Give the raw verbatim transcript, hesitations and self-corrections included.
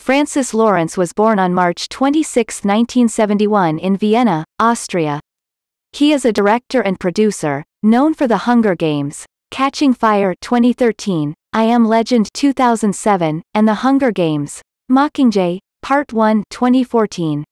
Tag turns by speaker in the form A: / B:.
A: Francis Lawrence was born on March twenty-sixth, nineteen seventy-one in Vienna, Austria. He is a director and producer, known for The Hunger Games, Catching Fire twenty thirteen, I Am Legend two thousand seven, and The Hunger Games, Mockingjay, Part one twenty fourteen.